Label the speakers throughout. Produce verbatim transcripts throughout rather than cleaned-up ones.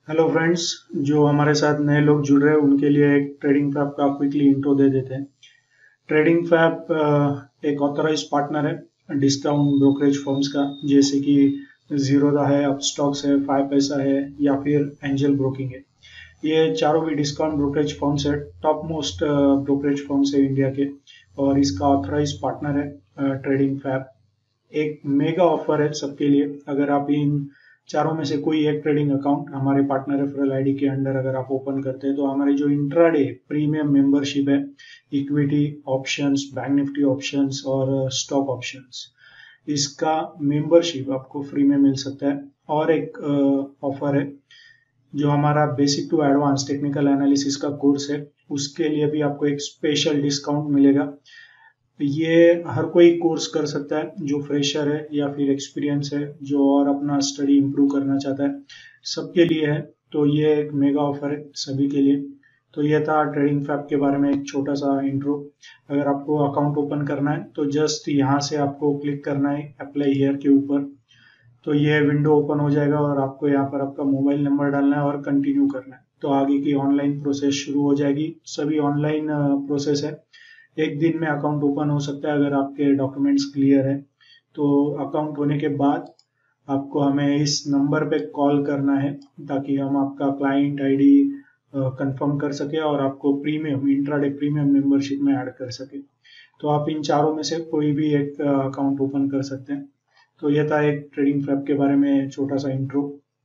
Speaker 1: Hello friends. जो हमारे साथ नए लोग जुड़ रहे हैं उनके लिए एक ट्रेडिंग फैब का क्विकली इंट्रो दे देते हैं। ट्रेडिंग फैब एक ऑथराइज पार्टनर है डिस्काउंट ब्रोकरेज फर्म्स का, जैसे कि जीरोधा है, अपस्टॉक्स है, फाइव पैसा है या फिर एंजल ब्रोकिंग है। ये चारों भी डिस्काउंट ब्रोकरेज फर्म्स है, टॉप मोस्ट ब्रोकरेज फर्म्स है इंडिया के, और इसका ऑथराइज पार्टनर है ट्रेडिंग फैब। एक मेगा ऑफर है सबके लिए। अगर आप इन चारों में से कोई एक ट्रेडिंग अकाउंट हमारे पार्टनर रेफरल आईडी के अंडर अगर आप ओपन करते हैं तो हमारी जो इंट्राडे प्रीमियम मेंबरशिप है, equity options, bank Nifty options और स्टॉक ऑप्शंस, इसका मेंबरशिप आपको फ्री में मिल सकता है। और एक ऑफर है जो हमारा basic to advance technical analysis का कोर्स है, उसके लिए भी आपको एक स्पेशल डिस्काउंट मिलेगा। ये हर कोई कोर्स कर सकता है, जो फ्रेशर है या फिर एक्सपीरियंस है, जो और अपना स्टडी इम्प्रूव करना चाहता है, सबके लिए है। तो ये एक मेगा ऑफर है सभी के लिए। तो ये था ट्रेडिंग फैब के बारे में एक छोटा सा इंट्रो। अगर आपको अकाउंट ओपन करना है तो जस्ट यहाँ से आपको क्लिक करना है अप्लाई हियर के ऊपर, तो ये विंडो ओपन हो जाएगा और आपको यहाँ पर आपका मोबाइल नंबर डालना है और कंटिन्यू करना है। तो आगे की ऑनलाइन प्रोसेस शुरू हो जाएगी। सभी ऑनलाइन प्रोसेस है, एक दिन में अकाउंट ओपन हो सकता है अगर आपके डॉक्यूमेंट्स क्लियर है। तो अकाउंट होने के बाद आपको हमें इस नंबर पे कॉल करना है ताकि हम आपका क्लाइंट आईडी कंफर्म कर सके और आपको प्रीमियम इंट्राडे प्रीमियम मेंबरशिप में ऐड कर सके। तो आप इन चारों में से कोई भी एक अकाउंट ओपन कर सकते हैं। तो यह था एक ट्रेडिंग फैब के बारे में छोटा सा intro.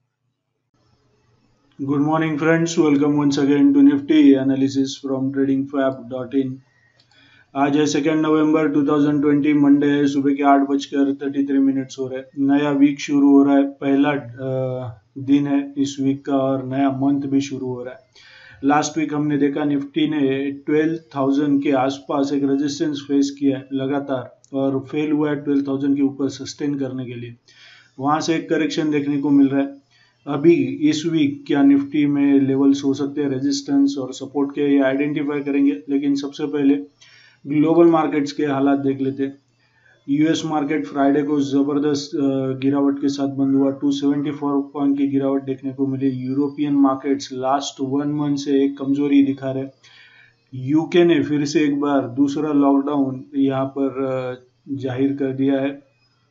Speaker 1: Good morning friends, welcome once again to Nifty analysis from Trading Fab dot in. आज है सेकेंड नवंबर दो हज़ार बीस, मंडे है। सुबह के आठ बजकर तैंतीस मिनट्स हो रहे हैं। नया वीक शुरू हो रहा है, पहला दिन है इस वीक का और नया मंथ भी शुरू हो रहा है। लास्ट वीक हमने देखा निफ्टी ने बारह हज़ार के आसपास एक रेजिस्टेंस फेस किया है लगातार और फेल हुआ है बारह हज़ार के ऊपर सस्टेन करने के लिए। वहां से एक करेक्शन देखने को मिल रहा है। अभी इस वीक क्या निफ्टी में लेवल्स हो सकते हैं रेजिस्टेंस और सपोर्ट के, ये आइडेंटिफाई करेंगे। लेकिन सबसे पहले ग्लोबल मार्केट्स के हालात देख लेते हैं। यूएस मार्केट फ्राइडे को जबरदस्त गिरावट के साथ बंद हुआ, दो सौ चौहत्तर पॉइंट की गिरावट देखने को मिली। European markets last one month से एक कमजोरी दिखा रहे। यूके ने फिर से एक बार दूसरा लॉकडाउन यहाँ पर जाहिर कर दिया है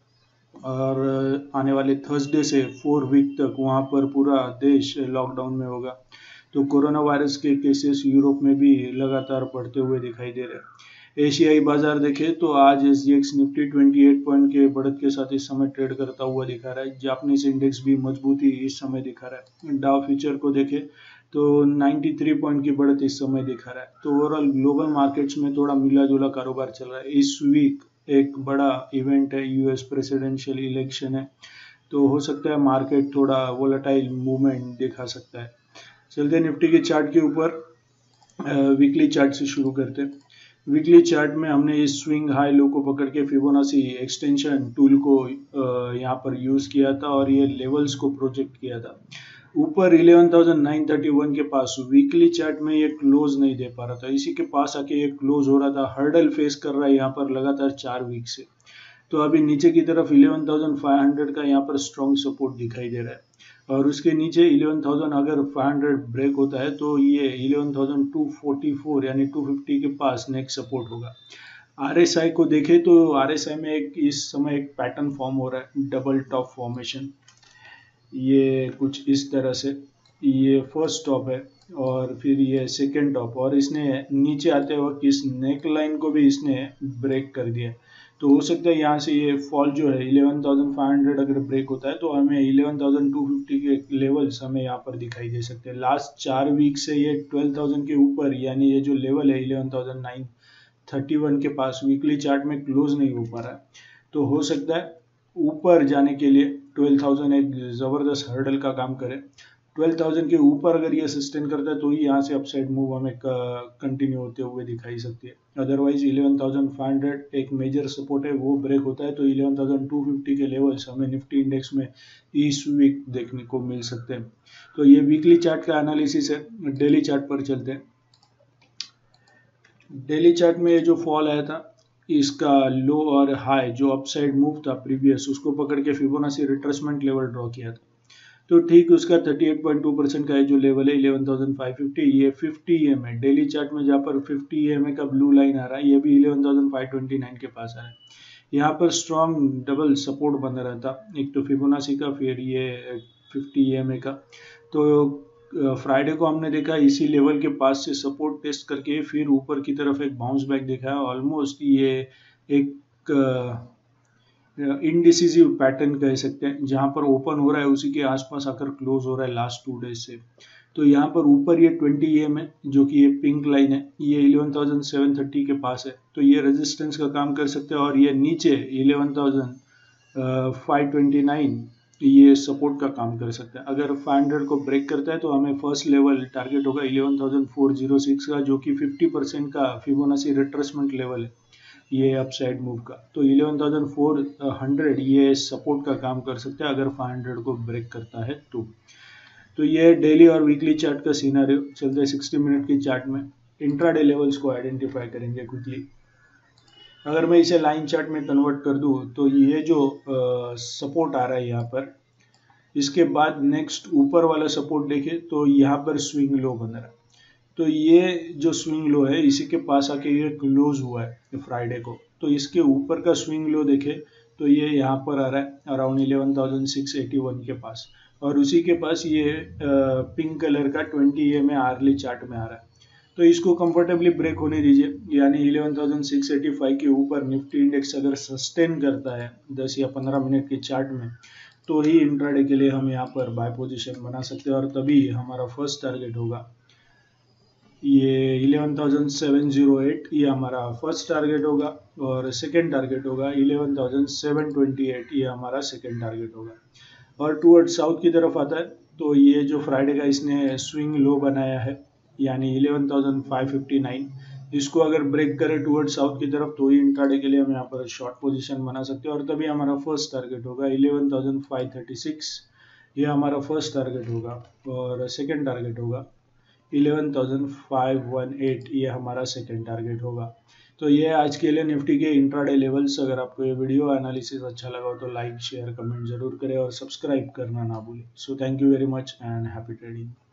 Speaker 1: और आने वाले थर्सडे से फोर वीक तक वहाँ पर पूरा देश लॉकडाउन में होगा। तो कोरोना वायरस के केसेस यूरोप में भी लगातार बढ़ते हुए दिखाई दे रहे हैं। एशियाई बाजार देखें तो आज एसजीएक्स निफ्टी अट्ठाईस पॉइंट के बढ़त के साथ इस समय ट्रेड करता हुआ दिखा रहा है। जापानीज इंडेक्स भी मजबूती इस समय दिखा रहा है। डाउ फ्यूचर को देखें तो तिरानवे पॉइंट की बढ़त इस समय दिखा रहा है। तो ओवरऑल ग्लोबल मार्केट्स में थोड़ा मिला जुला कारोबार चल रहा है। इस वीक एक बड़ा इवेंट है, यूएस प्रेसिडेंशियल इलेक्शन है, तो हो सकता है मार्केट थोड़ा वोलेटाइल मूवमेंट दिखा सकता है। चलते निफ्टी के चार्ट के ऊपर, वीकली चार्ट से शुरू करते हैं। वीकली चार्ट में हमने इस स्विंग हाई लो को पकड़ के फिबोनाची एक्सटेंशन टूल को यहाँ पर यूज किया था और ये लेवल्स को प्रोजेक्ट किया था। ऊपर ग्यारह हज़ार नौ सौ इकतीस के पास वीकली चार्ट में ये क्लोज नहीं दे पा रहा था, इसी के पास आके ये क्लोज हो रहा था। हर्डल फेस कर रहा है यहाँ पर लगातार चार वीक से। तो अभी नीचे की तरफ ग्यारह हज़ार पाँच सौ का यहाँ पर स्ट्रॉन्ग सपोर्ट दिखाई दे रहा है और उसके नीचे ग्यारह हज़ार अगर पाँच सौ ब्रेक होता है तो ये ग्यारह हज़ार दो सौ चौवालीस यानी दो सौ पचास के पास नेक्स्ट सपोर्ट होगा। आरएसआई को देखें तो आरएसआई में एक इस समय एक पैटर्न फॉर्म हो रहा है, डबल टॉप फॉर्मेशन। ये कुछ इस तरह से, ये फर्स्ट टॉप है और फिर ये सेकेंड टॉप, और इसने नीचे आते वक्त इस नेक लाइन को भी इसने ब्रेक कर दिया। तो हो सकता है यहाँ से ये फॉल जो है ग्यारह हज़ार पाँच सौ अगर ब्रेक होता है तो हमें ग्यारह हज़ार दो सौ पचास के लेवल्स हमें यहाँ पर दिखाई दे सकते हैं। लास्ट चार वीक से ये बारह हज़ार के ऊपर, यानी ये जो लेवल है ग्यारह हज़ार नौ सौ इकतीस के पास वीकली चार्ट में क्लोज नहीं हो पा रहा है। तो हो सकता है ऊपर जाने के लिए बारह हज़ार एक जबरदस्त हर्डल का काम करे। बारह हज़ार के ऊपर अगर ये सस्टेन करता है तो ही यहाँ से अपसाइड मूव हमें कंटिन्यू होते हुए दिखाई सकती है। अदरवाइज ग्यारह हज़ार पाँच सौ एक मेजर सपोर्ट है, वो ब्रेक होता है तो ग्यारह हज़ार दो सौ पचास के लेवल्स हमें निफ्टी इंडेक्स में इस वीक देखने को मिल सकते हैं। तो ये वीकली चार्ट का एनालिसिस है। डेली चार्ट पर चलते हैं। डेली चार्ट में ये जो फॉल आया था, इसका लो और हाई जो अपसाइड मूव था प्रीवियस, उसको पकड़ के फिबोनाची रिट्रेसमेंट लेवल ड्रॉ किया था। तो ठीक उसका अड़तीस पॉइंट दो परसेंट का जो लेवल है इलेवन थाउजेंड फाइव फिफ्टी, ये फिफ्टी ई एम है डेली चार्ट में, जहाँ पर फिफ्टी ई एम का ब्लू लाइन आ रहा है, ये भी eleven thousand five twenty nine के पास आ रहा है। यहाँ पर स्ट्रॉन्ग डबल सपोर्ट बना रहता, एक तो फिबोनाची का, फिर ये फिफ्टी ई एम का। तो फ्राइडे को हमने देखा इसी लेवल के पास से सपोर्ट टेस्ट करके फिर ऊपर की तरफ एक बाउंस बैक देखा है। ऑलमोस्ट ये एक इनडिसिसिव पैटर्न कह सकते हैं, जहां पर ओपन हो रहा है उसी के आसपास आकर क्लोज हो रहा है लास्ट टू डेज से। तो यहाँ पर ऊपर ये ट्वेंटी ई एम है, जो कि ये पिंक लाइन है, ये इलेवन थाउजेंड सेवन थर्टी के पास है, तो ये रेजिस्टेंस का काम कर सकते हैं। और ये नीचे eleven thousand five twenty nine ये सपोर्ट का काम कर सकता है। अगर फाइव हंड्रेड को ब्रेक करता है तो हमें फर्स्ट लेवल टारगेट होगा eleven thousand four hundred six का, जो कि फिफ्टी परसेंट का फिबोनाची रिट्रेसमेंट लेवल है ये अपसाइड मूव का। तो इलेवन थाउजेंड फोर हंड्रेड ये सपोर्ट का काम कर सकते हैं अगर फाइव हंड्रेड को ब्रेक करता है तो। तो ये डेली और वीकली चार्ट का सिनेरियो। चलते हैं सिक्सटी मिनट की चार्ट में, इंट्राडे लेवल्स को आइडेंटिफाई करेंगे क्विकली। अगर मैं इसे लाइन चार्ट में कन्वर्ट कर दूं तो ये जो सपोर्ट आ रहा है यहाँ पर, इसके बाद नेक्स्ट ऊपर वाला सपोर्ट देखें तो यहाँ पर स्विंग लो बन रहा है। तो ये जो स्विंग लो है इसी के पास आके ये क्लोज हुआ है फ्राइडे को। तो इसके ऊपर का स्विंग लो देखे तो ये यहाँ पर आ रहा है around eleven thousand six eighty one के पास, और उसी के पास ये पिंक कलर का ट्वेंटी ए में आर्ली चार्ट में आ रहा है। तो इसको कंफर्टेबली ब्रेक होने दीजिए, यानी eleven thousand six eighty five के ऊपर निफ्टी इंडेक्स अगर सस्टेन करता है दस या पंद्रह मिनट के चार्ट में, तो ही इंट्राडे के लिए हम यहाँ पर बाय पोजीशन बना सकते हैं। और तभी हमारा फर्स्ट टारगेट होगा ये eleven thousand seven hundred eight, ये हमारा फर्स्ट टारगेट होगा। और सेकंड टारगेट होगा eleven thousand seven twenty eight, ये हमारा सेकंड टारगेट होगा। और टूवर्ड साउथ की तरफ आता है तो ये जो फ्राइडे का इसने स्विंग लो बनाया है यानी eleven thousand five fifty nine, इसको अगर ब्रेक करे टूवर्ड साउथ की तरफ तो ही इंट्राडे के लिए हम यहाँ पर शॉर्ट पोजीशन बना सकते हैं। और तभी हमारा फर्स्ट टारगेट होगा eleven thousand five thirty six, ये हमारा फर्स्ट टारगेट होगा। और सेकंड टारगेट होगा eleven thousand five one eight, ये हमारा सेकंड टारगेट होगा। तो ये आज के लिए निफ्टी के इंट्राडे लेवल्स। अगर आपको ये वीडियो एनालिसिस अच्छा लगा हो तो लाइक शेयर कमेंट जरूर करें और सब्सक्राइब करना ना भूलें। So thank you very much and happy trading.